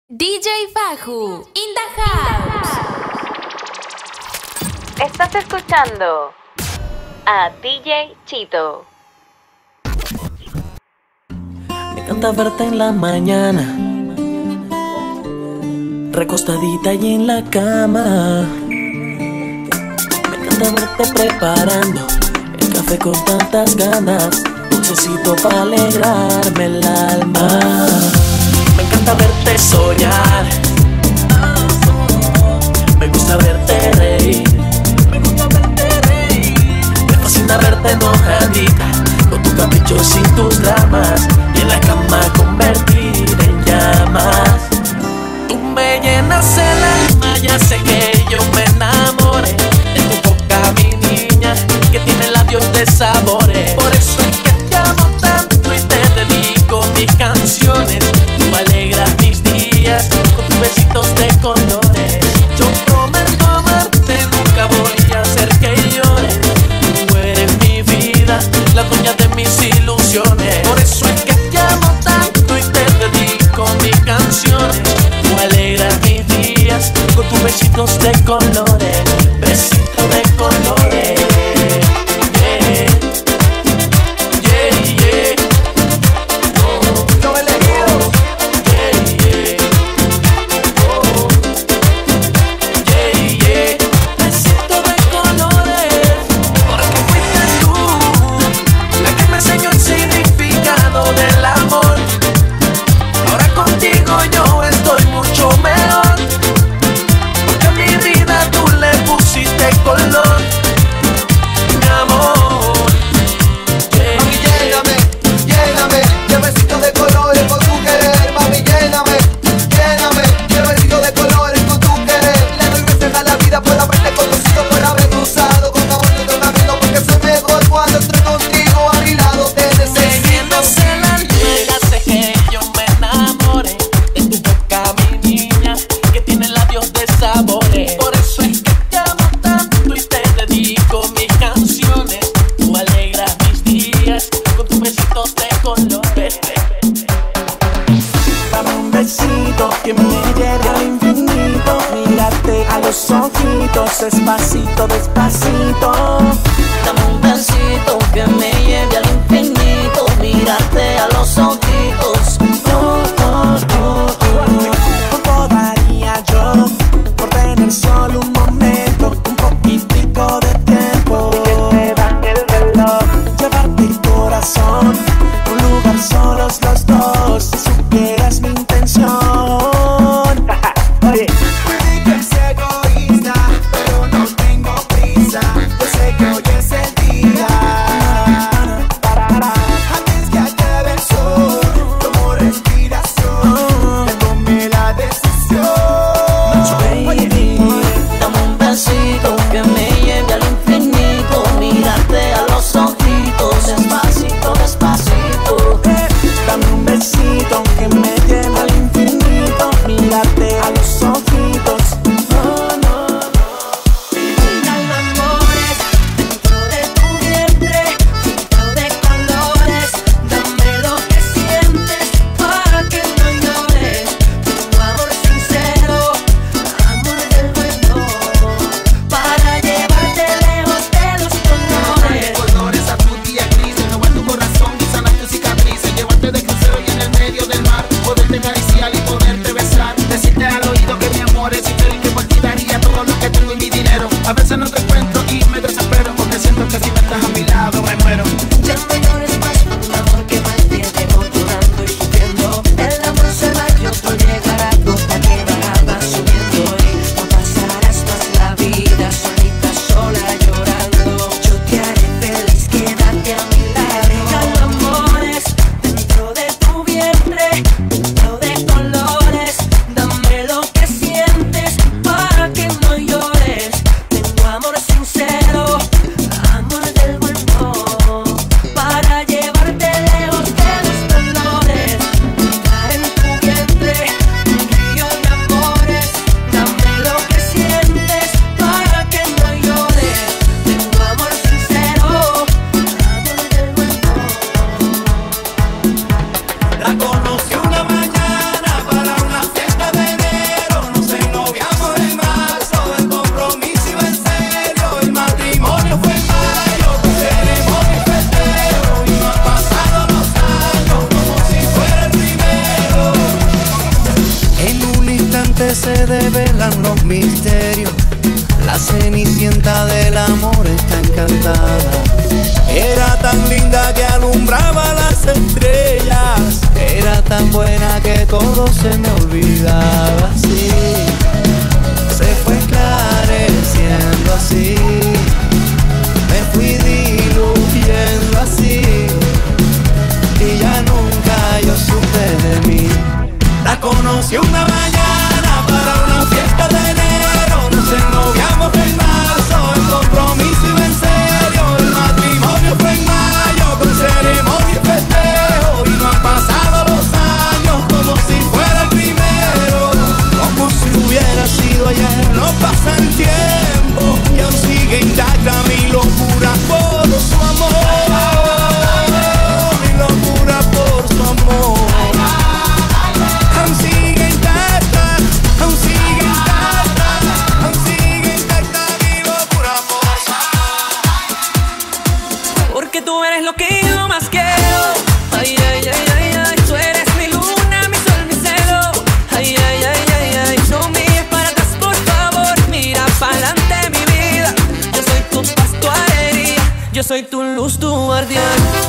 DJ Faju in the house. Estás escuchando a DJ Chito. Me encanta verte en la mañana, recostadita y en la cama. Me encanta verte preparando el café con tantas ganas, dulcecito para alegrarme el alma. Me encanta verte soñar, me gusta verte reír, me fascina verte enojadita, con tus caprichos y tus dramas, y en la cama convertida en llamas. Tú me llenas el alma, ya sé que yo me enamoré de tu boca, mi niña, que tiene labios de sabores. Por eso es que te amo tanto y te dedico mis canciones. Tú alegras mis días con tus besitos de colores. Yo prometo amarte, nunca voy a hacer que llores. Tú eres mi vida, la dueña de mis ilusiones. Por eso es que te amo tanto y te dedico mis canciones. Tú alegras mis días con tus besitos de colores. Besitos de colores. Despacito, despacito, dame un besito que me lleve al infinito, mírate a los ojitos. ¿Cuánto daría yo por tener solo un momento, un poquitico de tiempo? Que te baje el reloj, llevarte el corazón, un lugar solos los dos, si supieras mi intención. Oye. Para noche se develan los misterios. La cenicienta del amor está encantada. Era tan linda que alumbraba las estrellas. Era tan buena que todo se me olvidaba. Sí, se fue esclareciendo así. Me fui diluyendo así. Y ya nunca yo supe de mí. La conocí una mañana para una fiesta de enero. Nos ennoviamos en marzo, el compromiso iba en serio. El matrimonio fue en mayo, con ceremonia y festejo. Y no han pasado los años como si fuera el primero. Como si hubiera sido ayer, no pasa el tiempo. Y aún sigue intacta mi locura por su amor. Mi locura por su amor. Porque tú eres lo que yo más quiero. Ay, ay, ay, ay, ay. Tú eres mi luna, mi sol, mi cielo. Ay, ay, ay, ay, ay. No mires para atrás, por favor. Mira pa'lante, mi vida. Yo soy tu paz, tu alegría. Yo soy tu luz, tu guardián.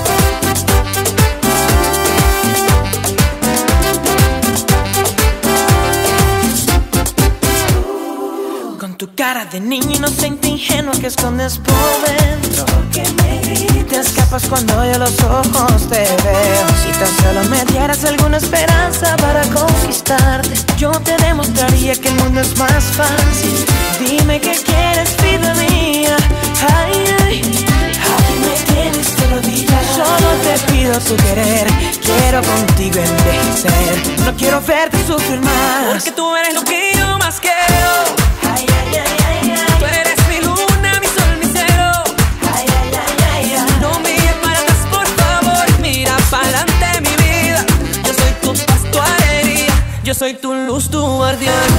Tu cara de niño inocente, ingenua que escondes por dentro. Que me gritas, te escapas cuando yo los ojos te veo. Si tan solo me dieras alguna esperanza para conquistarte, yo te demostraría que el mundo es más fácil. Dime qué quieres, vida mía. Ay, ay, aquí me tienes de rodillas. Solo te pido tu querer. Quiero contigo envejecer. No quiero verte sufrir más. Porque tú eres lo que yo más quiero. Ay, ay, ay, ay, ay. Tú eres mi luna, mi sol, mi cielo. Ay, ay, ay, ay, ay. No mires para atrás, por favor. Mira pa'lante, mi vida. Yo soy tu paz, tu alegría. Yo soy tu luz, tu guardián.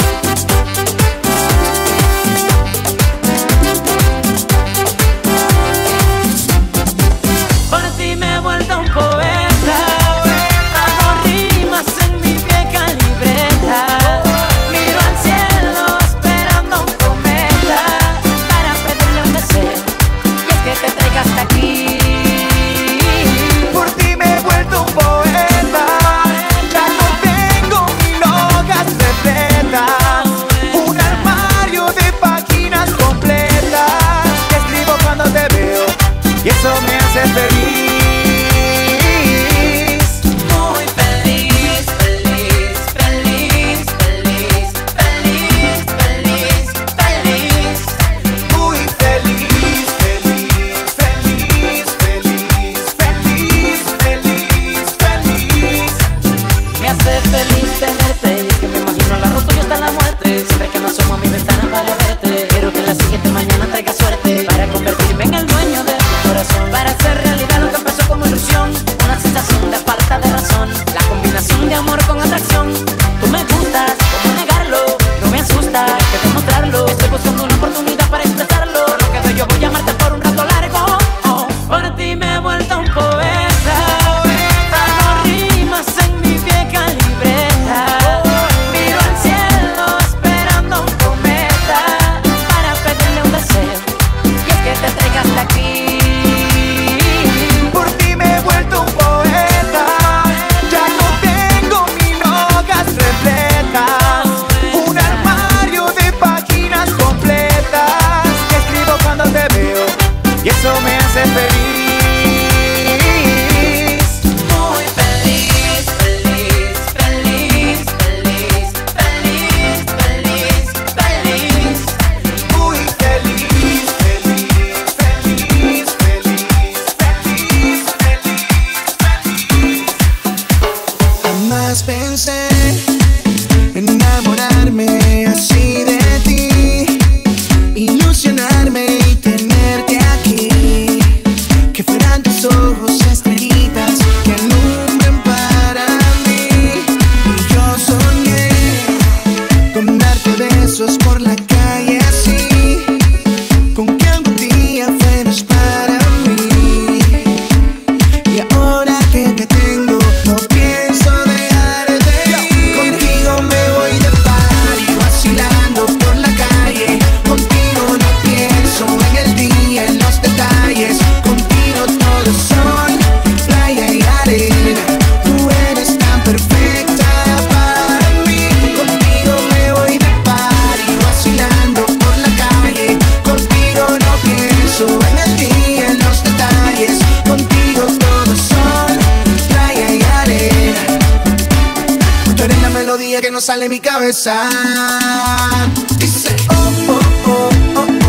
Por ti me he vuelto un poeta. Hago rimas en mi vieja libreta. Miro al cielo esperando un cometa para pedirle un deseo, y es que te traiga hasta aquí. Por ti me he vuelto un poeta. Ya no tengo mil hojas de plata. sale de mi cabeza. Dice, oh, oh, oh, oh, oh.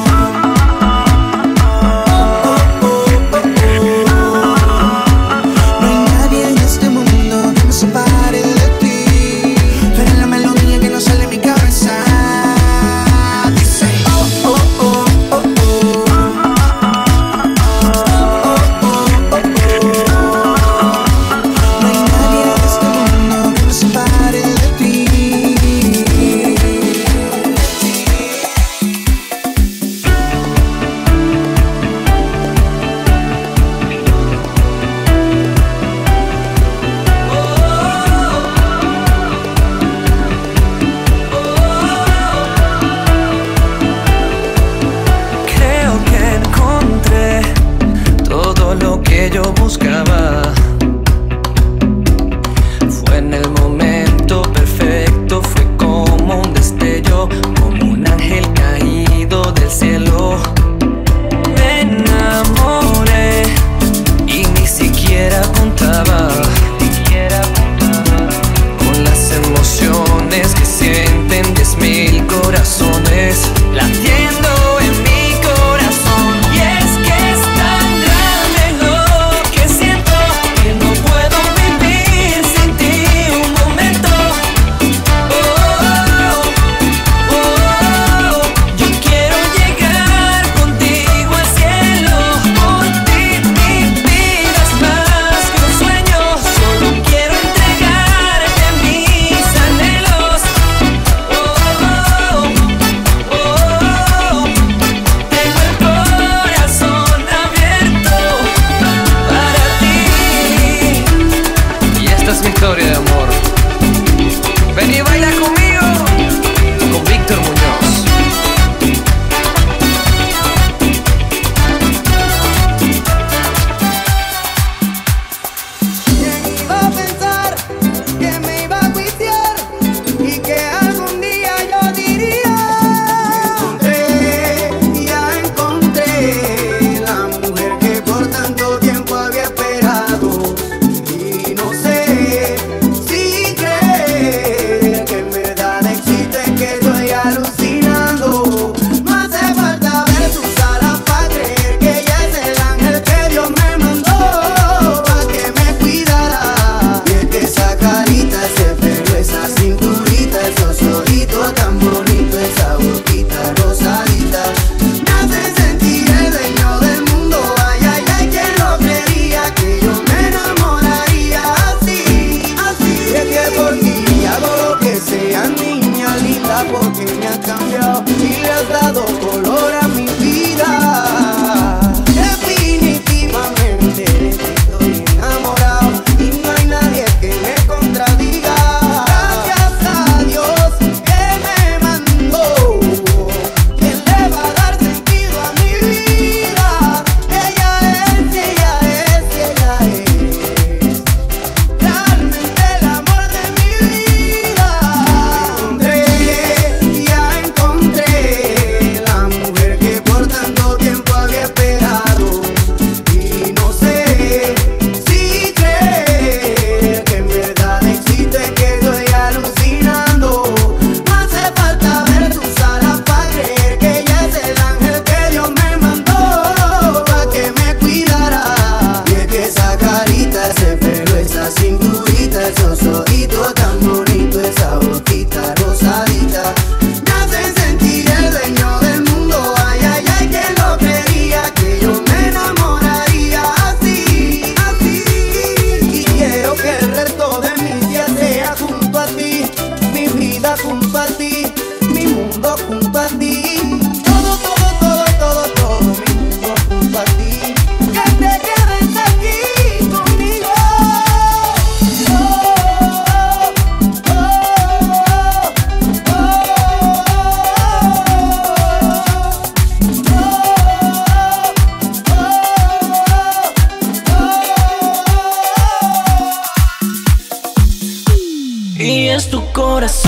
es tu corazón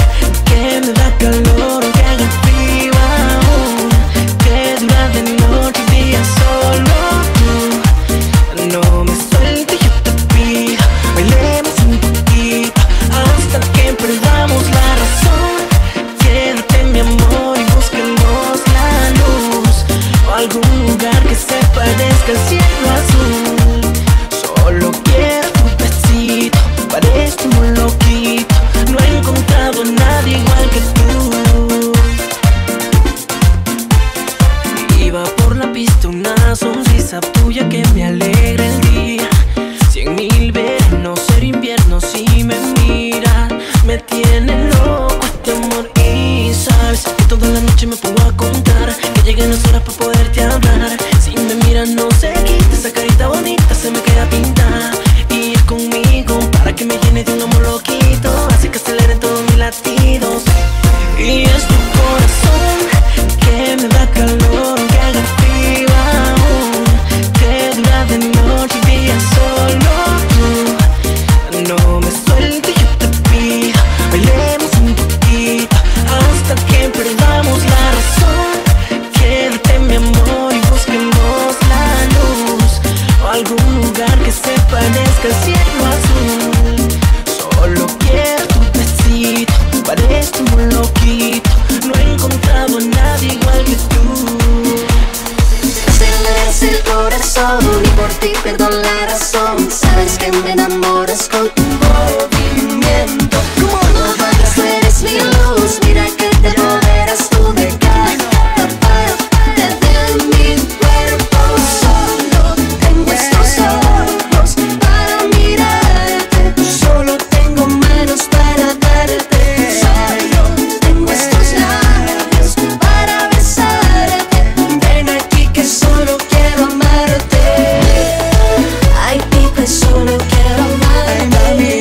que me da calor, que haga frío aún, que dura de noche y día solo tú. No me sueltes, yo te pido, bailemos un poquito hasta que perdamos me tiene loco este amor. Y sabes que toda la noche me pongo a contar que lleguen las horas para poderte hablar. Si me miras no se quita, esa carita bonita se me queda pintada. Y es conmigo para que me llene de un amor loquito, hace que aceleren todos mis latidos. Y es tu corazón que me da calor, que haga frío aún, que dura de noche y día solo tú. No me sueltes, yo te pido, bailemos un poquito hasta que perdamos la razón. Quédate mi amor y busquemos la luz, o algún lugar que se parezca al cielo azul. Solo quiero tu besito, parezco un loquito, no he encontrado a nadie igual que tú. Aceleras el corazón y por ti pierdo la razón. Sabes que me enamoras con tu movimiento. No fallas, tú eres mi luz, mira que te apoderas tú de cada parte de mi cuerpo. Solo tengo estos ojos para mirarte, solo tengo manos para darte, solo tengo estos labios para besarte. Ven aquí que solo quiero amarte. Ay, pipa, solo quiero amarte,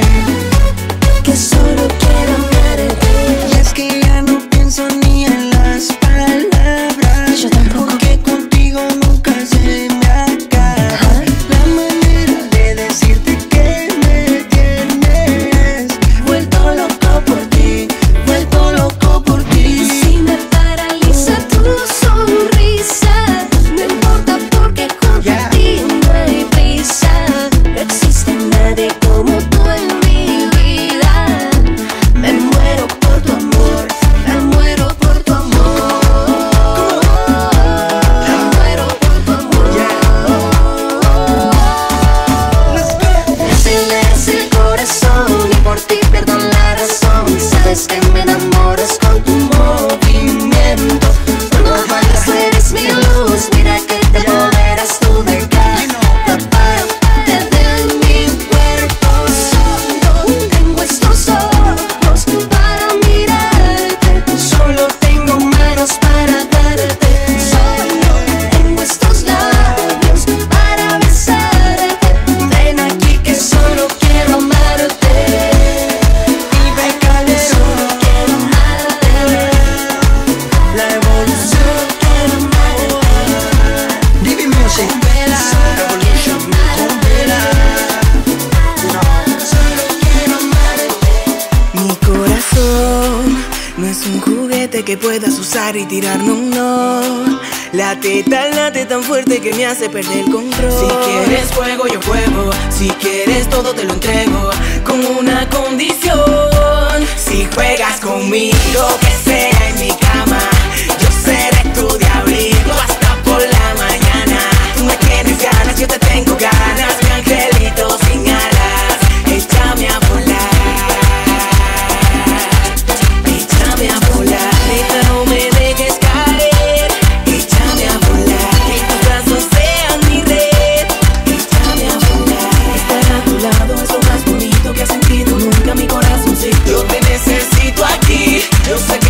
que solo quiero amarte. Y es que ya no pienso ni en las palabras, Yo tampoco. porque contigo nunca se me acaba la manera de decirte que me tienes vuelto loco por ti, vuelto loco por ti. Si me paraliza tu sonrisa, no importa porque junto a ti no hay prisa. No existe nadie como tú en mi vida. Me muero por tu amor, me muero por tu amor, me muero por tu amor. Aceleras el corazón y por ti pierdo la razón. Sabes que me enamoras con tu movimiento. No fallas, tú eres mi luz, mira que te apoderas tú de cada parte de mi cuerpo. Solo tengo estos ojos para mirarte, solo tengo manos para darte, solo tengo estos labios para besarte. Ven aquí que solo quiero amarte. Vive Calderón, Solo quiero amarte. la evolución, Divi Music, Revolution, con Vela. Mi corazón no es un juguete que puedas usar y tirar, no. Late tan fuerte que me hace perder el control. Si quieres juego, yo juego. Si quieres todo, te lo entrego, con una condición. Si juegas conmigo, que sea en mi cama, yo seré tu diablito hasta por la mañana. Tú me tienes ganas, yo te tengo ganas, mi angelito sin alas, échame a volar, échame a volar. Neta, no me dejes caer, échame a volar, que tus brazos sean mi red, échame a volar. Estar a tu lado es lo más bonito que ha sentido nunca mi corazoncito. Yo te necesito aquí, yo sé que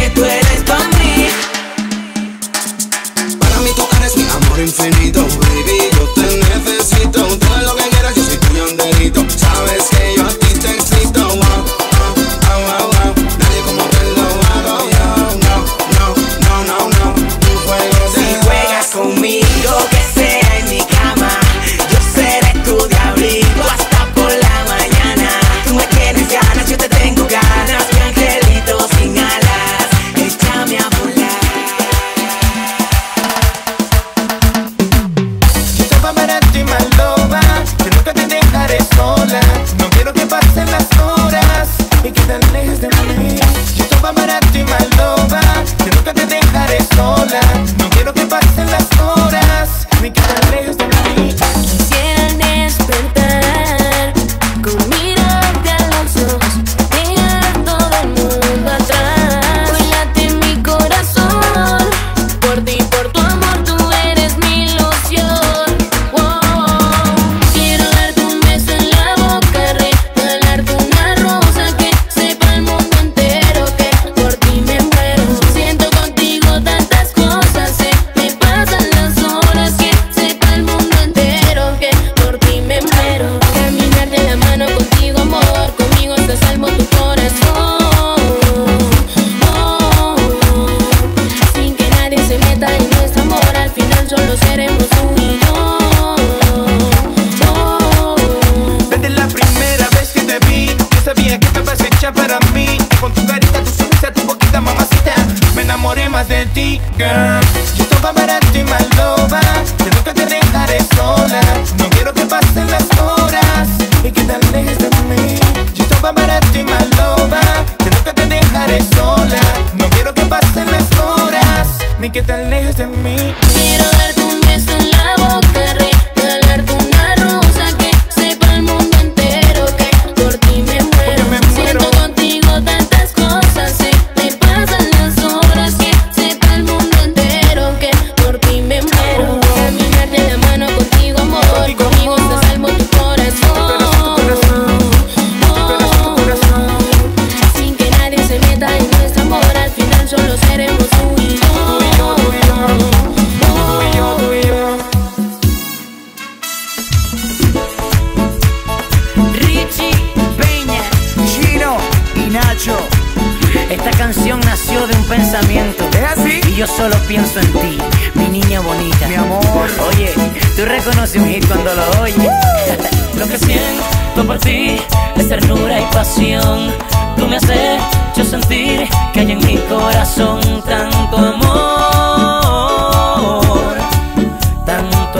más de ti, girl. Yo estoy para ti, my lover. Yo nunca te dejaré sola. No quiero que pasen las horas y que te alejes de mí. Yo estoy para ti, my lover. Yo nunca te dejaré sola. No quiero que pasen las horas ni que te alejes de mí. Quiero darte un beso en la boca, regalarte una rosa que sepa el mundo entero que por ti me muero. Siento contigo tantas cosas, se me pasan las horas que sepa el mundo entero que por ti me muero. Caminar de la mano contigo, amor, conmigo se salvo tu corazón. Sin que nadie se meta en nuestro amor, al final solo seremos tú y yo. Esta canción nació de un pensamiento. ¿Es así? Y yo solo pienso en ti, mi niña bonita. Mi amor. Oye, tú reconoces un hit cuando lo oyes. Lo que siento por ti es ternura y pasión. Tú me has hecho sentir que hay en mi corazón tanto amor, tanto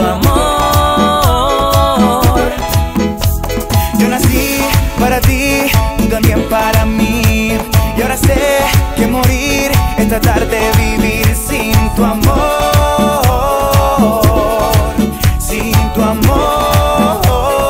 amor. Yo nací para ti, tú también para mí. Y ahora sé que morir es tratar de vivir sin tu amor, sin tu amor.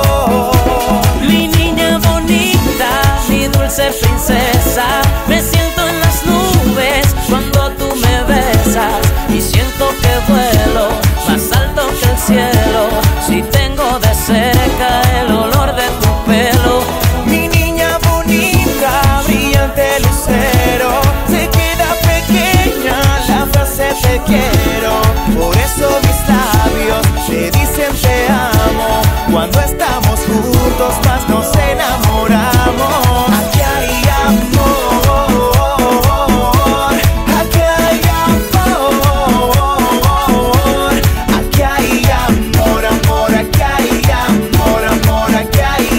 Mi niña bonita, mi dulce princesa, me siento en las nubes cuando tú me besas y siento que vuelo más alto que el cielo si tengo de cerca el olor de tu pelo. Mi niña bonita, brillante lucero, se queda pequeña la frase te quiero. Por eso mis labios te dicen te amo. Cuando estamos juntos más nos enamoramos. Aquí hay amor, aquí hay amor, aquí hay amor, amor, aquí hay amor, amor, aquí hay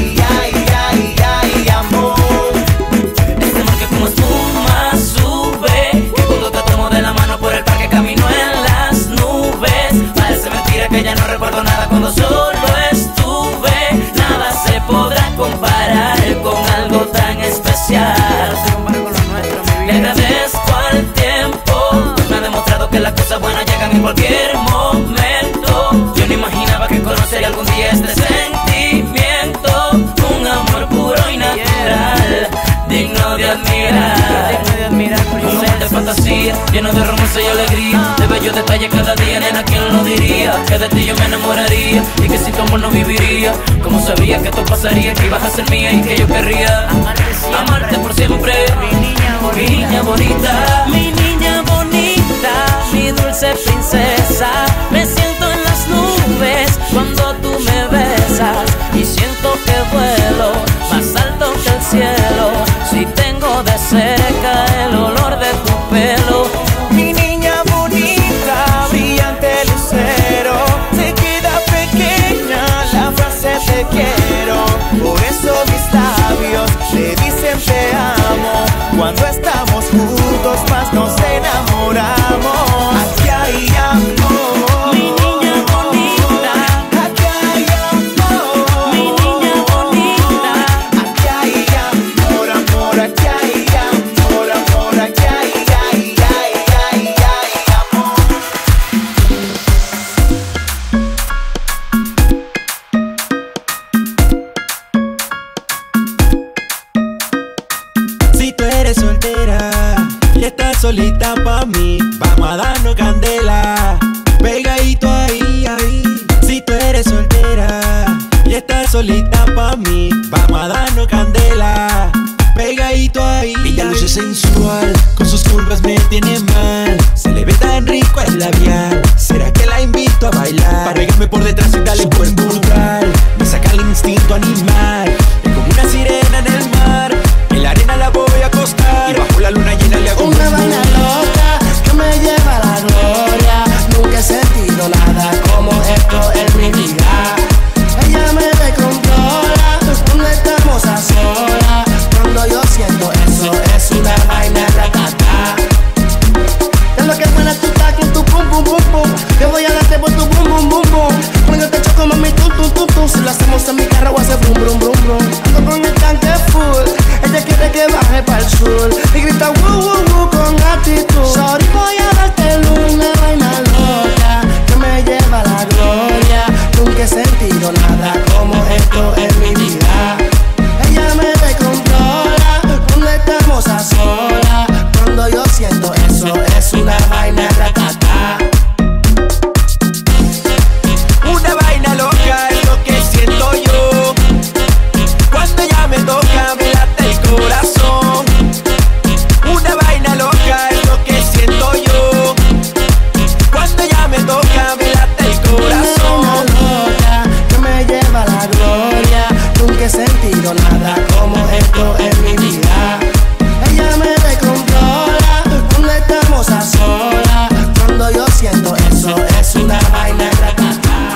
amor. Este amor que como espuma sube, que cuando te tomo de la mano por el parque camino en las nubes. Parece mentira que ya no recuerdo nada cuando solo estuve. Nada se podrá comparar con algo tan especial. Le agradezco al tiempo, me ha demostrado que las cosas buenas llegan en cualquier momento. Yo no imaginaba que conocería algún día este sentimiento, un amor puro y natural, digno de admirar. Un amor de fantasía, lleno de romance y alegría, de bellos detalles cada día, nena, ¿quién lo diría? Que de ti yo me enamoraría y que sin tu amor no viviría. Como sabía que esto pasaría, que ibas a ser mía y que yo querría amarte por siempre. Mi niña bonita, mi niña bonita, mi dulce princesa, me siento en las nubes cuando tú me besas y siento que vuelo más alto que el cielo si tengo de cerca el olor de tu pelo. Mi niña bonita, brillante lucero, se queda pequeña la frase te quiero. Por eso mis labios le dicen te amo. Cuando estamos juntos más nos enamoramos. Aquí hay amor, Mi niña bonita, aquí hay amor, mi niña bonita, aquí hay amor, amor, aquí hay amor, amor, aquí hay amor. Si tú eres soltera y estás solita pa' mí, vamos a darnos candela, pegadito ahí, ahí. Si tú eres soltera y estás solita pa' mí, vamos a darnos candela, pegadito ahí. Ella luce sensual, con sus curvas me tiene mal. Se le ve tan rico el labial. ¿Será que la invito a bailar? Para pegarme por detrás y darle un buen brutal. Me saca el instinto animal. Es como una sirena en el mar. En la arena la voy a acostar y bajo la luna llena le hago Una vaina loca que me lleva a la gloria. Nunca he sentido nada como esto en mi vida. Ella me descontrola cuando estamos a solas. Cuando yo siento eso es una vaina ratata. y grita woo woo woo con actitud. Sorry, voy a darte una vaina loca que me lleva a la gloria. Nunca he sentido nada como esto en mi vida. Ella me descontrola cuando estamos a solas. Cuando yo siento eso es una vaina ratata. Una vaina loca es lo que siento yo. Cuando ella me toca me late el corazón. Una vaina loca es lo que siento yo. Cuando ella me toca me late el corazón. Una loca que me lleva a la gloria. Nunca he sentido nada como esto en mi vida. Ella me descontrola cuando estamos a solas. Cuando yo siento eso es una vaina ratata.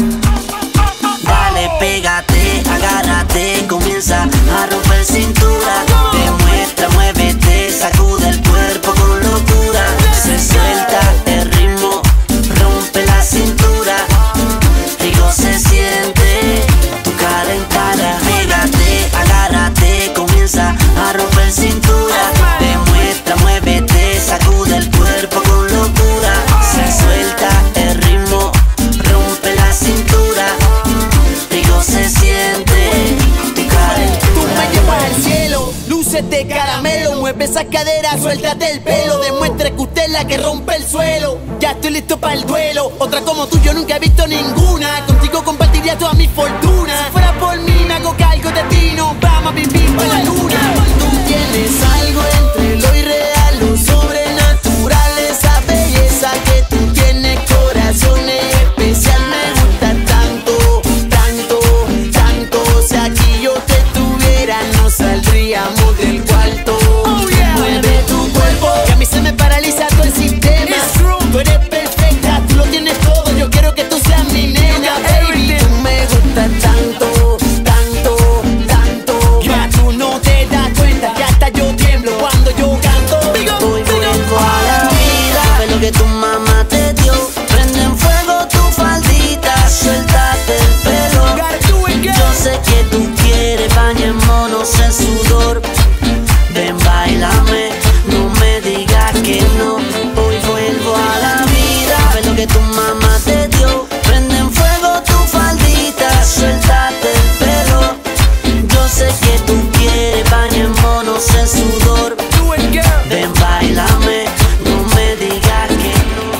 Dale, pégate, agárrate, comienza a romper cintura. Demuestra, muévete, sacude el cuerpo con locura. Se suelta el ritmo, rompe la cintura. Rico se siente, tu calentada. Pégate, agárrate, comienza a romper cintura. Demuestra, muévete, sacude el cuerpo con locura. Se suelta el ritmo, rompe la cintura. Rico se siente, tu calentura. Tú me llevas al cielo, luces de caramelo. Mueve esa cadera, suéltate el pelo. Demuestra que usted es la que rompe el suelo. Ya estoy listo para el duelo. Otra como tú yo nunca he visto ninguna. Contigo compartiría toda mi fortuna. Si fuera por mí me hago cargo de ti. Nos vamos a vivir para la luna. Tú tienes algo entre lo irreal, lo sobrenatural. Esa belleza que tú tienes, corazón especial. Me gusta tanto, tanto, tanto. Si aquí yo te tuviera no saldríamos del cuarto. Mueve tu cuerpo, que a mí se me paraliza todo el sistema. Tú eres perfecta, tú lo tienes todo. Yo quiero que tú seas mi nena, baby. Tú me gustas tanto, tanto, tanto. Que tú no te das cuenta que hasta yo tiemblo cuando yo canto. Hoy vuelvo a la vida, ve lo que tu mamá te dio. Prende en fuego tu faldita, suéltate el pelo. Yo sé que tú quieres, bañémonos en sudor. Ven, bailame, no me digas que no. Hoy vuelvo a la vida, ve lo que tu mamá te dio. Prende en fuego tu faldita, suéltate el pelo. Yo sé que tú quieres, bañémonos en sudor. Ven, bailame, no me digas que no.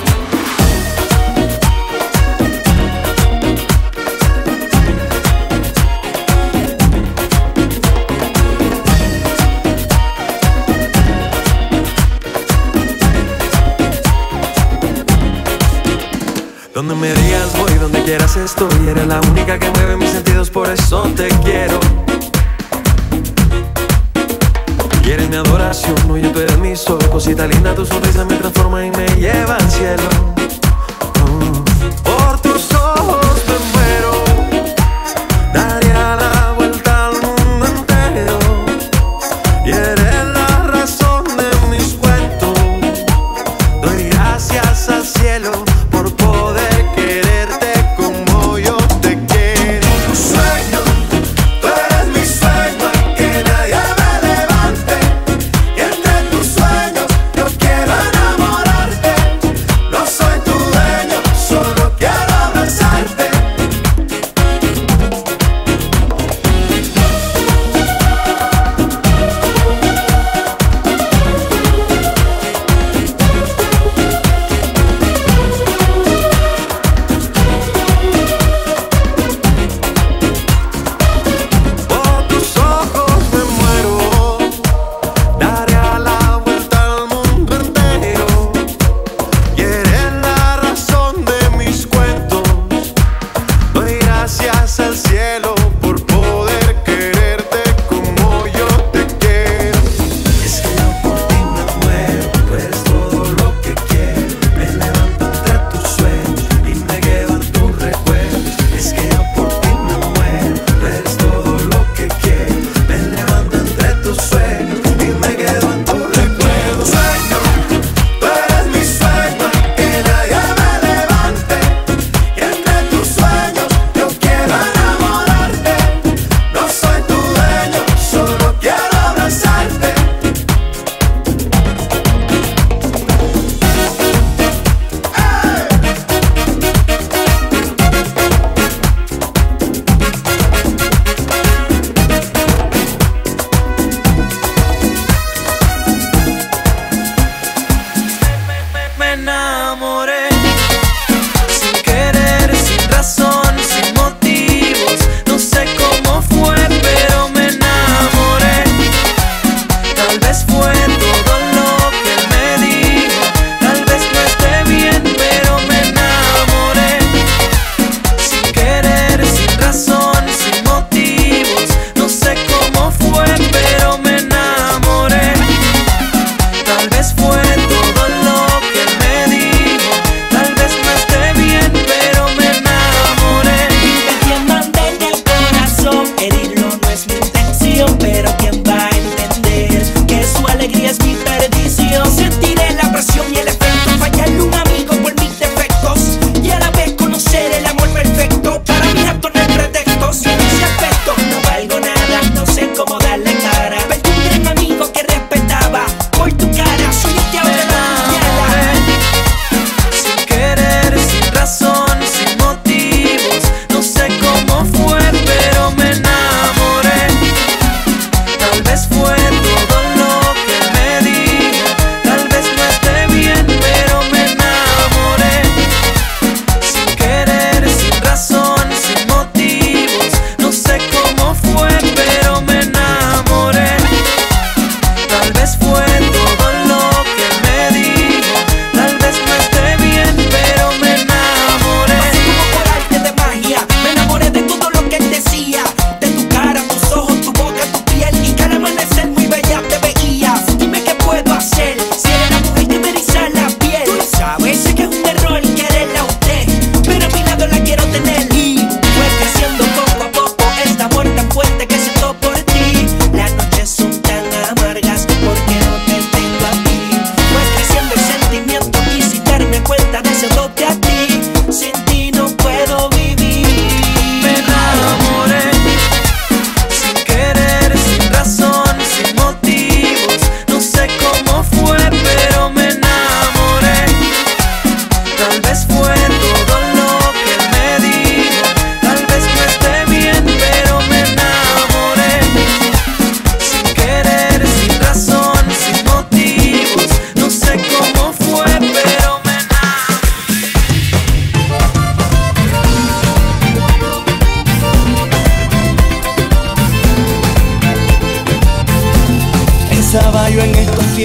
Donde me digas voy, donde quieras estoy. Eres la única que mueve mis sentidos, por eso te quiero. Y eres mi adoración, no, tú eres mi sol. Cosita linda, tu sonrisa me transforma y me lleva al cielo. Por tus ojos me muero, daría la vuelta al mundo entero. Y eres la razón de mis cuentos. Doy gracias al cielo por poder quererte como yo te quiero. Sueño, tú eres mi sueño, que nadie me levante. Y entre tus sueños yo quiero enamorarte. No soy tu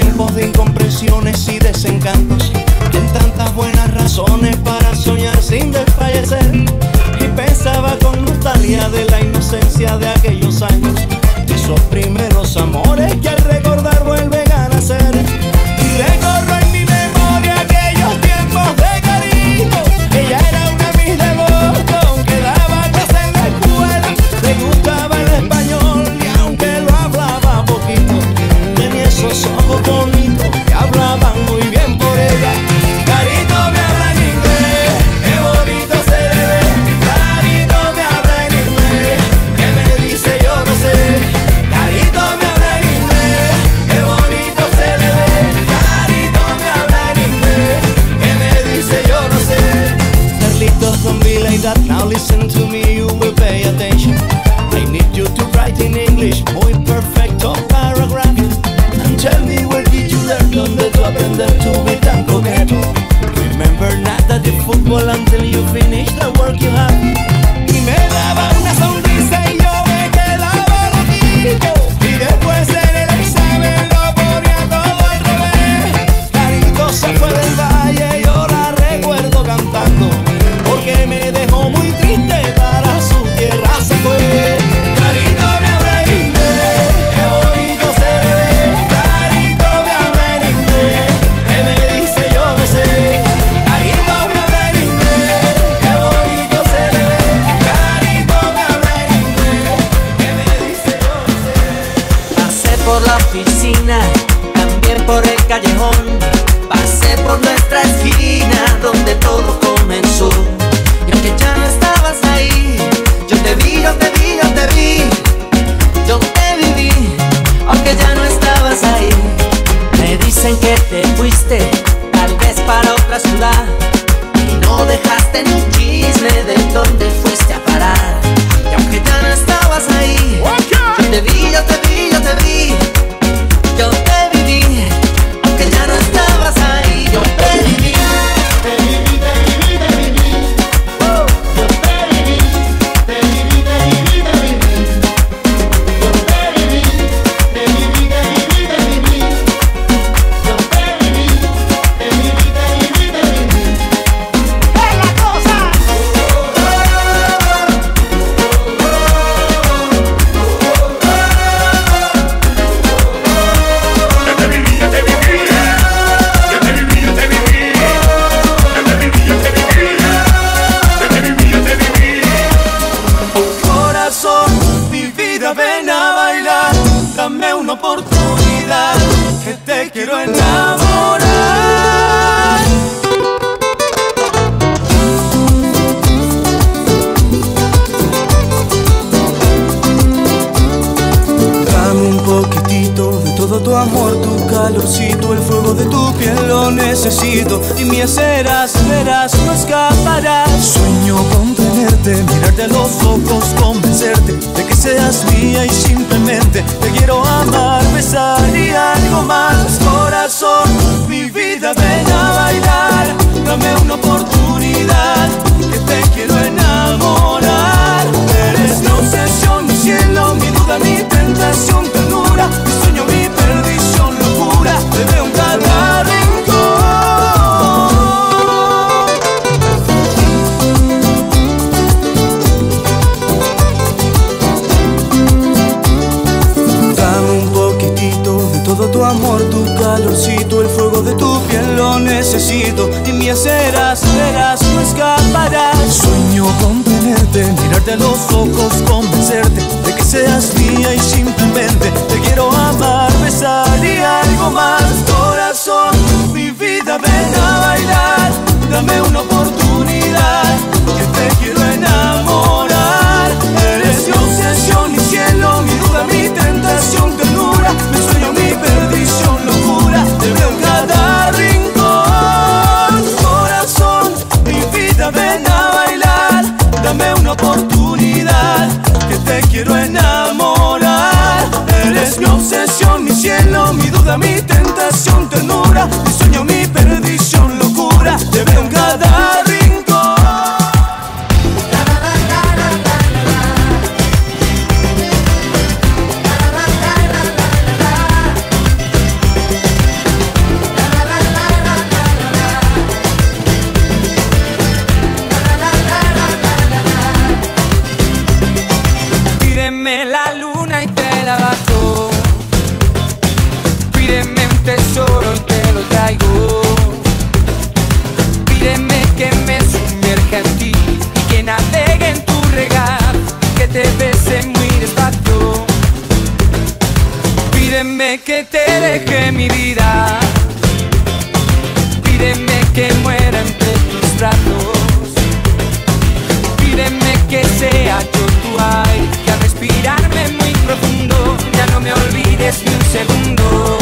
tiempos de incomprensiones y desencantos, en tantas buenas razones para soñar sin desfallecer. Y pensaba con nostalgia de la inocencia de aquellos años, de esos primeros amores que al recordar vuelven a nacer. Y recorro en mi memoria aquellos tiempos de cariño. Ella era una Miss Devoto que daba clase en la escuela, le gustaba el español y aunque lo hablaba poquito, tenía esos ojos bonitos que hablaban muy bien por ella. Carito me habla en inglés, qué bonito se le ve. Carito me habla en inglés, que me dice yo no sé. Carito me habla en inglés, qué bonito se le ve. Carito me habla en inglés, que me dice yo no sé. Carlitos, don't be like that, now listen to me, you will pay attention. I need you to write in English, muy perfecto paragraph. And tell me where did you learn, donde tú aprender to be tan coqueto. Remember nada de fútbol until you finish the work you have. Y me daba una sonrisa y yo me quedaba loquito. Y después en el examen lo ponía todo al revés. Carito se fue del valle, yo la recuerdo cantando, porque me dejó muy triste, para su tierra se fue. Carito me habla en inglés, qué bonito se le ve. Carito me habla en inglés, que me dice yo no sé. Carito me habla en inglés, qué bonito se le ve. Carito me habla en inglés, que me dice yo no sé. Pasé por la oficina, también por el callejón, pasé por nuestra esquina donde todo comenzó. Y aunque ya no estabas ahí, yo te vi, yo te vi, yo te vi, yo te viví, aunque ya no estabas ahí. Me dicen que te fuiste, tal vez para otra ciudad, y no dejaste ni un chisme de dónde fuiste a parar. Y aunque ya no estabas ahí, yo te vi, yo te vi, yo te vi, yo te viví, aunque ya no estabas ahí, yo te viví. Te viví, te viví, te viví. Yo te viví, te viví, te viví, te viví. Yo te viví, te viví, te viví, te viví. Yo te viví, te viví, te viví, te viví. ¡Es la cosa! Corazón, mi vida, ven a bailar, dame una oportunidad, que te quiero enamorar. Dame un poquitito de todo tu amor, tu calorcito, el fuego de tu piel lo necesito. Y me serás, verás, no escaparás. Sueño con tenerte, mirarte a los ojos, convencerte de que seas mía y simplemente te quiero amar, besar y algo más. Corazón, mi vida, ven a bailar, dame una oportunidad, que te quiero enamorar. Eres mi obsesión, mi cielo, mi duda, mi tentación, ternura, mi sueño, mi perdición, locura, te veo en cada rincón. Dame un poquitito de todo tu amor, tu calorcito, el fuego de tu piel lo necesito. Y me serás, verás, no escaparás. Sueño con tenerte, mirarte a los ojos, convencerte de que seas mía y simplemente te quiero amar, besar y algo más. Corazón, mi vida, ven a bailar, dame una oportunidad, que te quiero enamorar. Eres mi obsesión, mi cielo, mi duda, mi tentación, ternura, mi sueño, mi perdición, locura, te veo en cada rincón. Corazón, mi vida, ven a bailar, dame una oportunidad, que te quiero enamorar. Eres mi obsesión, mi cielo, mi duda, mi tentación, ternura, mi sueño, mi perdición, locura, te veo en cada rincón. tesoro y te lo traigo. Pídeme que me sumerja en ti y que navegue en tu regazo, que te bese muy despacio. Pídeme que te deje mi vida, pídeme que muera entre tus brazos, pídeme que sea yo tu aire, que al respirarme muy profundo ya no me olvides ni un segundo.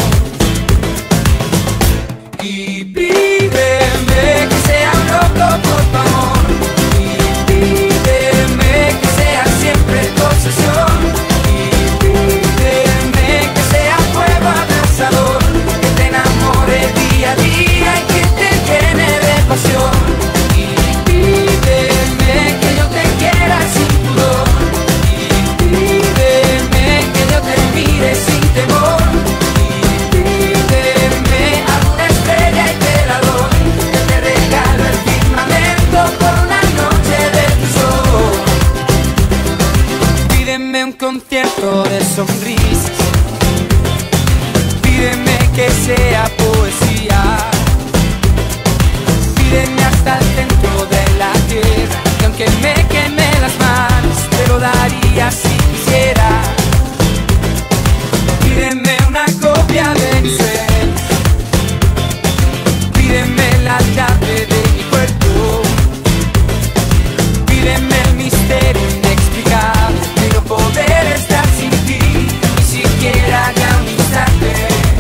Y pídeme que sea un loco por tu amor, y pídeme que sea siempre tu obsesión, y pídeme que sea fuego abrasador, que te enamore día a día y que te llene de pasión. Y pídeme que yo te quiera sin pudor, y pídeme que yo te mire sin temor, y pídeme alguna estrella y te la doy, que te regalo el firmamento por una noche de tus ojos. Pídeme un concierto de sonrisas, pídeme que sea poesía, pídeme hasta el centro de la tierra, que aunque me queme las manos, te lo daría si quisiera. Pídeme una copia de mis sueños, pídeme la llave de mi cuerpo, pídeme el misterio inexplicable de no poder estar sin ti, ni siquiera ya un instante.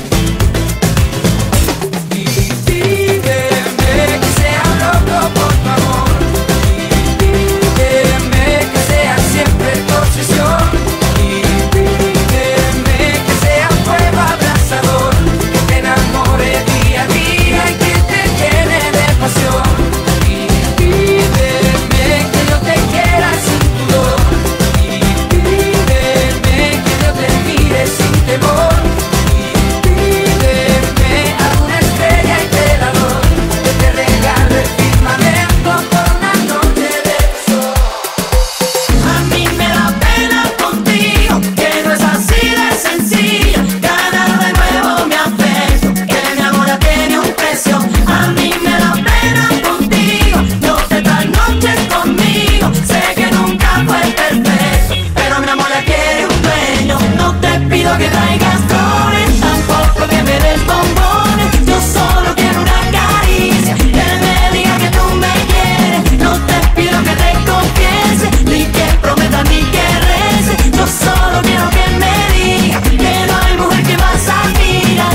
Y pídeme que sea un loco por tu amor, y pídeme que sea siempre tu obsesión, y pídeme que sea un fuego abrasador, que te enamore día a día y que te llene de pasión. Y pídeme que yo te quiera sin pudor, y pídeme que yo te mire sin temor, y pídeme alguna estrella y te la doy, que te regalo el firmamento por una noche de sol. A mí me da pena contigo, que no es así de sencillo, ganar de nuevo mi afecto, que mi amor ya tiene un precio. A mí me da pena contigo, no te das noches conmigo, sé que nunca fue perfecto, pero mi amor ya quiere un dueño. No te pido que traigas flores, tampoco que me des bombones, yo solo quiero una caricia, que me diga que tú me quieres. No te pido que te confieses, ni que prometas ni que reces, yo solo quiero que me digas que no hay mujer que más admiras.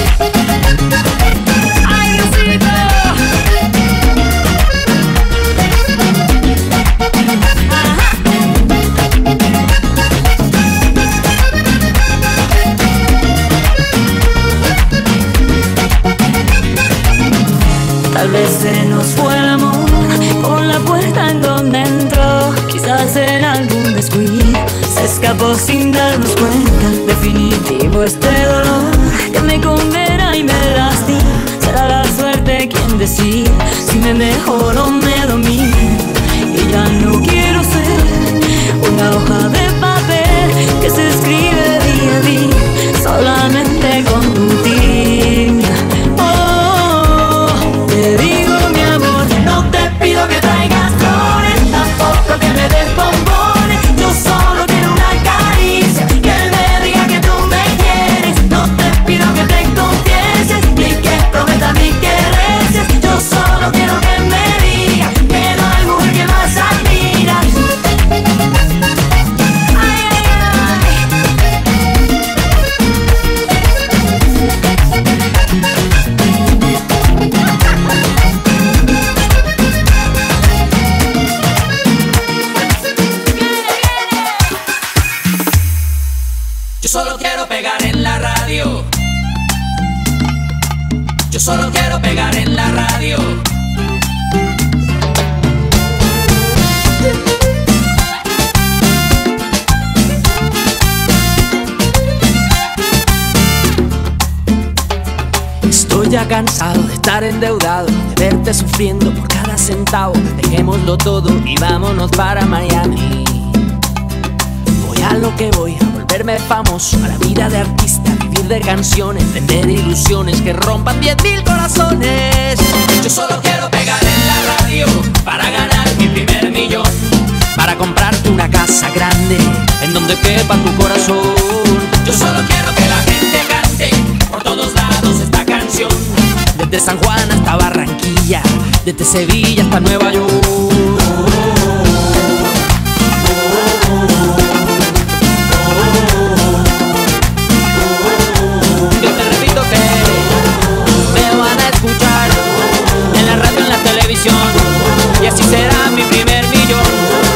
¡Ay, Diosito! Tal vez se nos fue el amor con la puerta en donde entró, quizás en algún descuido se escapó sin darnos cuenta. Definitivo este dolor que me condena y me lastima, será la suerte quien decide si me mejoro o me domina. Y ya no quiero ser una hoja de papel que se escribe día a día solamente con tu tinta. Te digo mi amor, no te pido que traigas flores, tampoco que me des bombones, yo solo quiero una caricia, que me diga que tú me quieres. No te pido que te confieses, ni que prometas ni que reces, yo solo quiero que me digas que no hay mujer que más admiras. Ay, ay, ay. Yo solo quiero pegar en la radio. Yo solo quiero pegar en la radio. Estoy ya cansado de estar endeudado, de verte sufriendo por cada centavo. Dejémoslo todo y vámonos para Miami. Voy a lo que voy, a volver volverme famoso, a la vida de artista, vivir de canciones, vender ilusiones que rompan 10.000 corazones. Yo solo quiero pegar en la radio para ganar mi primer millón, para comprarte una casa grande en donde quepa tu corazón. Yo solo quiero que la gente cante por todos lados esta canción, desde San Juan hasta Barranquilla, desde Sevilla hasta Nueva York. Yo te repito que me van a escuchar en la radio, en la televisión, y así será mi primer millón.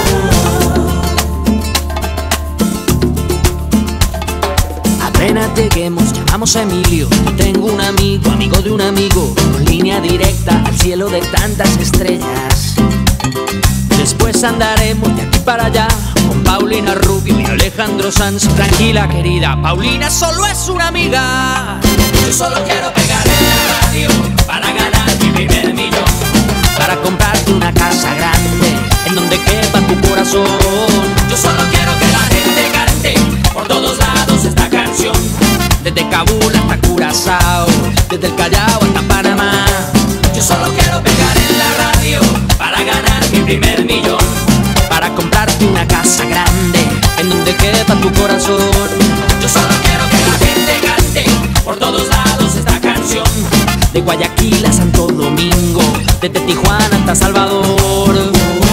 Apenas lleguemos, llamamos a Emilio. Tengo un amigo, amigo de un amigo, con línea directa al cielo de tantas estrellas. Después andaremos de aquí para allá con Paulina Rubio y Alejandro Sanz. Tranquila querida, Paulina solo es una amiga. Yo solo quiero pegar en la radio para ganar mi primer millón, para comprarte una casa grande en donde quepa tu corazón. Yo solo quiero que la gente cante por todos lados esta canción, desde Kabul hasta Curazao, desde el Callao hasta Panamá. Yo solo quiero pegar en la radio para ganar mi primer millón, para comprarte una casa grande en donde quepa tu corazón. Yo solo quiero que la gente cante por todos lados esta canción, de Guayaquil a Santo Domingo, desde Tijuana hasta Salvador.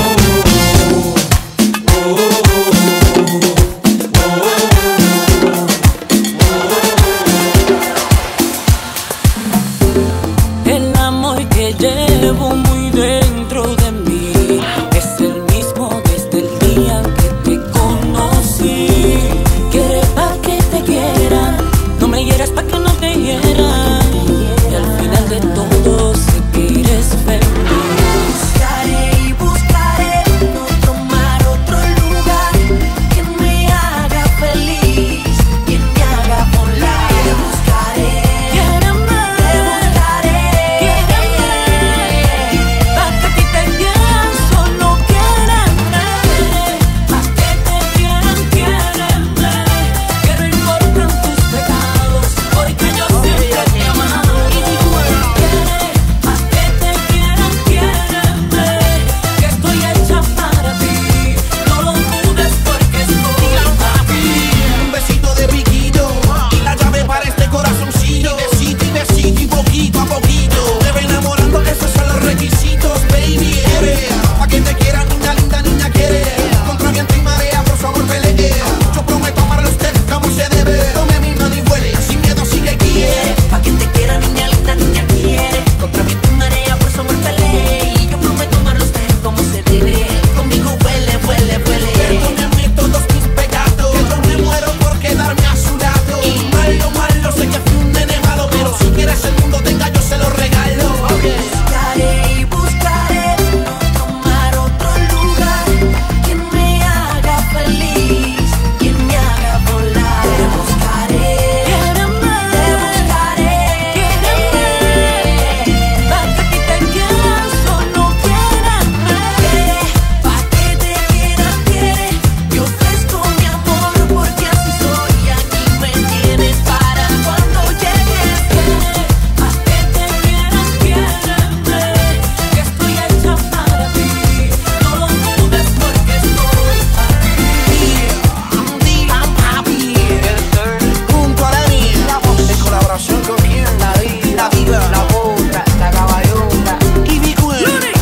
El amor que llevo muy dentro de mí es el mismo desde el día que te conocí. Quieres pa' que te quiera, no me hieras pa' que no te hiera, y al final de todo sé que eres feliz. Buscaré y buscaré no tomar otro lugar que me haga feliz, que me haga volar. Te buscaré, quiéreme, te buscaré, quiéreme, pa' que a ti te quieran, solo quiéreme, pa' que te quieran, quiéreme, que no importan tus pecados, porque yo siempre te he amado. Pa' que te quieran, quiéreme, que estoy hecha para ti, no lo dudes porque estoy para ti. Un besito de piquito y la llave para este corazoncillo. Y besito y poquito a poquito te va enamorando, esos son los requisitos, baby. Pa' que te quiera, niña linda, niña quiere. Contra viento y marea, por su amor pelea. Yo prometo amarle a usted como se debe. Tome mi mano y vuele, sin miedo sigue quiere. Pa' que te quiera, niña linda, niña quiere. Contra viento y marea, por su amor pelea. Y yo prometo amarlo a usted como se debe. Conmigo huele, huele, huele. Perdóneme todos mis pecados, que yo me muero por quedarme a su lado. Y malo, malo, sé que fui un nene malo, pero si quieres el mundo tenga, yo se lo regalo. Buscaré y buscaré no tomar otro lugar que me haga feliz, que me haga volar. Te buscaré, quiéreme, te buscaré, quiéreme, pa' que a ti te quieran, solo quiéreme, pa' que te quieran, quiere. Yo ofrezco mi amor porque así soy, aquí me tienes para cuando llegues. Pa' que te quieran, quiéreme, que estoy hecha para ti, no lo dudes porque estoy para ti. I'm happy. Junto a Dani, en colaboración con quien, la diva, la otra, la caballota y mi Queen.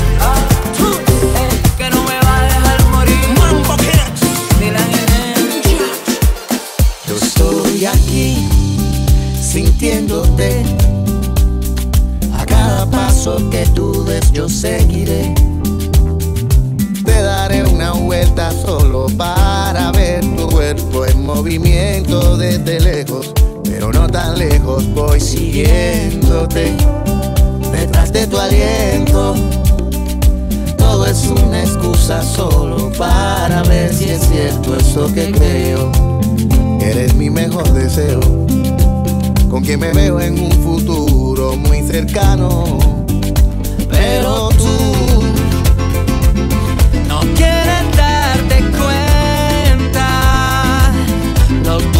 Que no me va a dejar morir. Mambo Kicks. De la nene. Yo estoy aquí sintiéndote. A cada paso que tú des yo seguiré. Te daré una vuelta solo para ver tu cuerpo en movimiento desde lejos, pero no tan lejos. Voy siguiéndote detrás de tu aliento. Todo es una excusa solo para ver si es cierto eso que creo. Eres mi mejor deseo, con quien me veo en un futuro muy cercano. Pero tú no quieres darte cuenta, no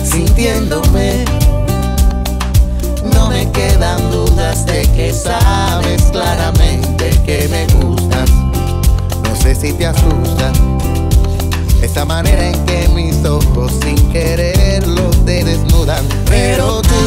sintiéndome. No me quedan dudas de que sabes claramente que me gustas. No sé si te asusta esa manera en que mis ojos sin quererlo te desnudan. Pero tú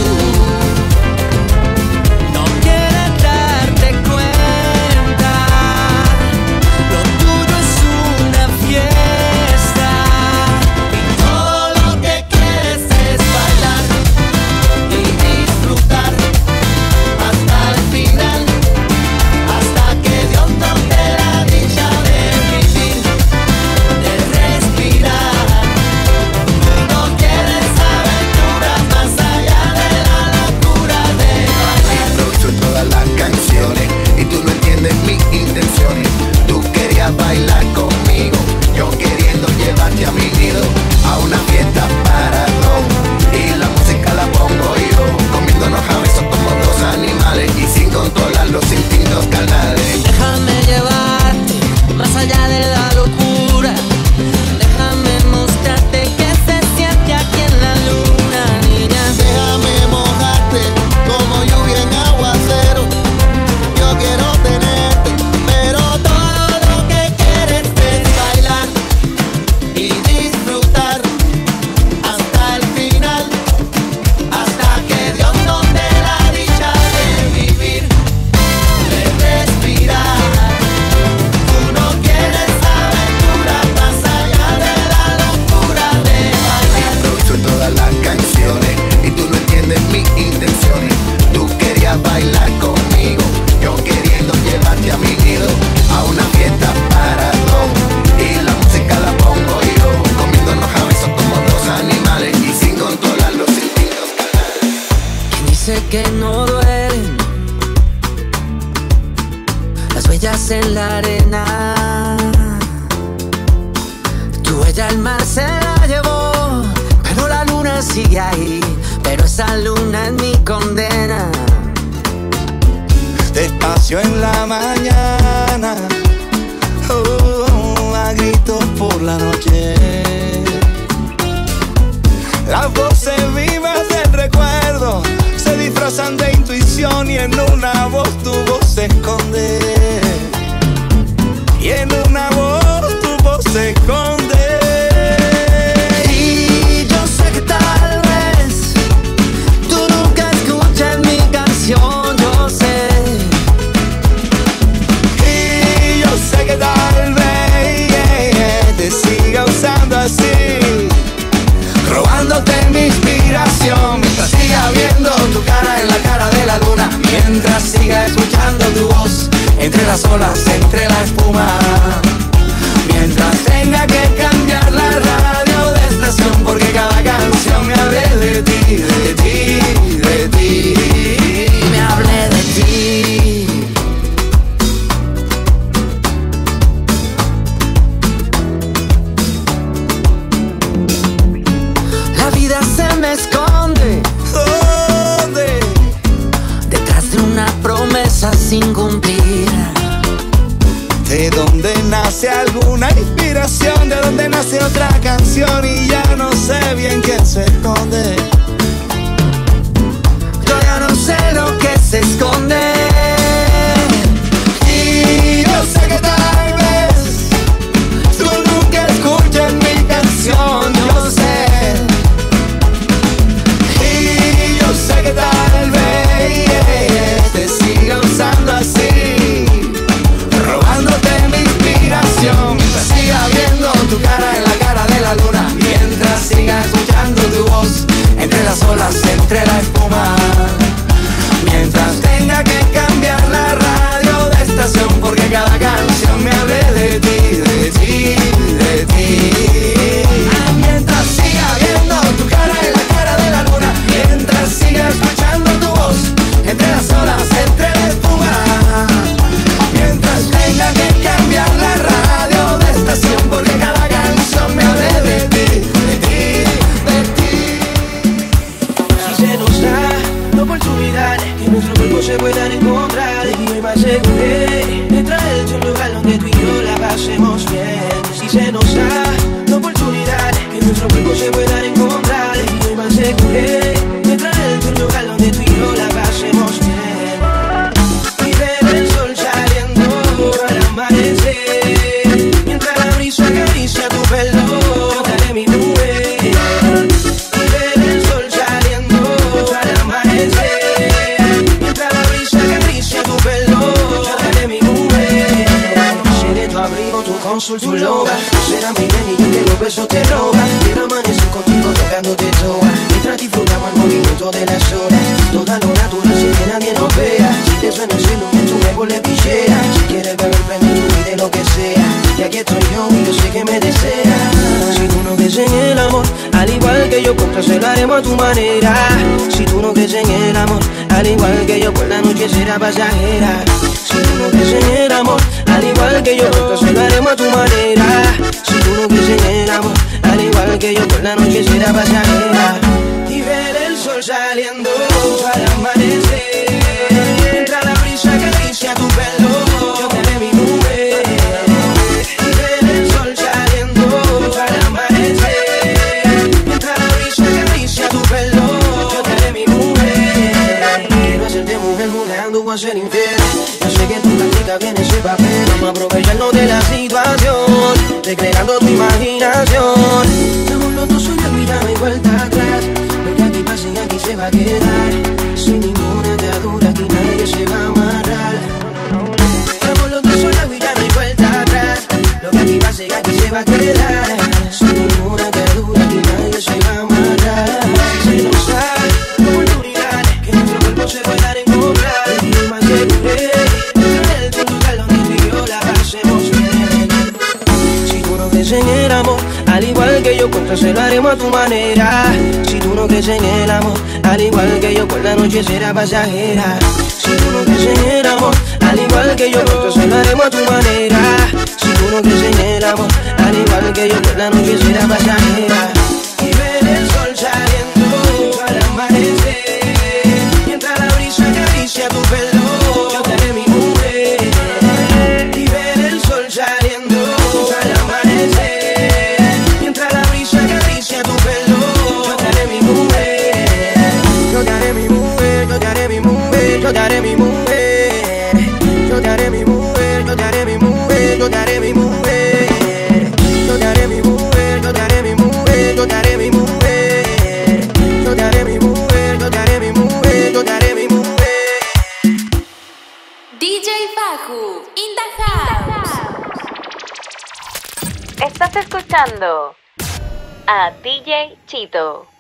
no quieres darte cuenta, lo tuyo es una fiesta y todo lo que quieres es bailar y disfrutar hasta el final, hasta que Dios nos dé la dicha de vivir, de respirar. Tú no quieres aventuras más allá de la locura de bailar. Improviso en todas las canciones y tú no entiendes mis intenciones. Tú querías bailar conmigo, yo queriendo llevarte a mi nido, a una fiesta para dos, y la música la pongo yo, comiéndonos a besos como dos animales y sin controlar los instintos carnales. Déjame llevarte más allá de la locura. Déjame mostrarte que se siente aquí en la luna, niña. Déjame mojarte como lluvia en aguacero. Yo quiero tenerte, pero todo lo que quieres es bailar y disfrutar hasta el final, hasta que Dios nos dé la dicha de vivir, de respirar. Tú no quieres aventuras más allá de la locura de bailar. Improviso en todas las canciones y tú no entiendes mis intenciones. Tú querías bailar conmigo, yo queriendo llevarte a mi nido, a una fiesta para dos, y la música la pongo yo, comiéndonos a besos como dos animales y sin controlar los instintos carnales. ¿Quién dice que no duelen las huellas en la arena? Tu huella el mar se la llevó, pero la luna sigue ahí. Pero esa luna es mi condena. Despacio en la mañana, a gritos por la noche. Las voces vivas del recuerdo se disfrazan de intuición y en una voz tu voz se esconde. Y en una voz tu voz se esconde. Y yo sé que tal vez tú nunca escuches mi canción, yo sé. Y yo sé que tal vez te siga usando así, robándote mi inspiración, mientras siga viendo tu cara en la cara de la luna, mientras siga escuchando tu voz entre las olas, entre la espuma, mientras tenga que cambiar la radio de estación, porque cada canción me hable de ti, de ti, de ti, me hable de ti. La vida se me esconde, ¿dónde? Detrás de una promesa sin cumplir. De donde nace alguna inspiración, de donde nace otra canción y ya no sé bien quién se esconde. Yo ya no sé lo que se esconde. Y yo sé que tal vez tú nunca escuches mi canción, yo sé. Y yo sé que tal vez te siga usando así, robándote mi inspiración, mientras siga viendo tu cara en la cara de la luna, mientras siga escuchando tu voz entre las olas, entre la espuma, mientras tenga que cambiar la radio de estación, porque cada canción me hable de ti, de ti, de ti. Mientras siga viendo tu cara en la cara de la luna, mientras siga escuchando tu voz entre las olas, entre la espuma, mientras tenga que cambiar la radio de estación, porque cada canción me hable de ti, de ti, de ti. Si se nos da la oportunidad que nuestros cuerpos se puedan encontrar, y hoy más seguro de traerte a un lugar donde tú y yo la pasemos bien. Si se nos da la oportunidad que nuestros cuerpos se puedan encontrar, y hoy más sol tu loba. Será mi ven y yo que los besos te roba. Quiero amanecer contigo tocándote toa. Mientras disfrutamos el movimiento de las horas. Toda lo natural sin que nadie nos vea. Si te suena el cielo en tu nuevo le pichea. Si quieres beber prende tu vida lo que sea. Y aquí estoy yo y yo sé que me deseas. Si tú no crees en el amor, al igual que yo, pues lo haremos a tu manera. Si tú no crees en el amor, al igual que yo, pues la noche será pasajera. Si tú no crees en el amor, al igual que yo, pues lo haremos a tu manera. Si tú no crees en el amor, al igual que yo, pues la noche será pasajera. Y ver el sol saliendo al amanecer. Entra la brisa que acaricia tu pelo. Yo te haré mi mujer. Y ver el sol saliendo al amanecer. Entra la brisa que acaricia tu pelo. Yo te haré mi mujer. Quiero hacerte mujer jugando a ser infiel. Yo sé que tú practicas bien ese papel. Vamos a aprovecharnos de la situación, recreando tu imaginación. Somos los dos soñando y ya no hay vuelta atrás. Lo que aquí pase y aquí se va a quedar. Sin ninguna atadura aquí nadie se va a amarrar. Somos los dos soñando y ya no hay vuelta atrás. Lo que aquí pase y aquí se va a quedar. Sin ninguna atadura aquí nadie se va a amarrar. Se nos da la oportunidad que nuestro cuerpo se pueda encontrar. Y más seguro en el amor, al igual que yo, contra se lo haremos a tu manera. Si tú no crees en el amor, al igual que yo, pues la noche será pasajera. Si tú no crees en el amor, al igual que yo, contra se lo haremos a tu manera. Si tú no crees en el amor, al igual que yo, pues la noche será pasajera. Y ver el sol saliendo al amanecer. Mientras la brisa acaricia tu pelo, yo te haré mi mujer. Y ver el sol saliendo al amanecer. Mientras la brisa acaricia tu pelo, yo te haré mi mujer. Yo te haré mi mujer, yo te haré mi mujer, yo te haré mi mujer. Yo te haré mi mujer, yo te haré mi mujer, yo te haré mi mujer. Yo te haré mi mujer, yo te haré mi mujer, yo te haré mi mujer. Yo te haré mi mujer, yo te haré mi mujer, yo te haré mi mujer. DJ Facu in the house. Estás escuchando a DJ Chito.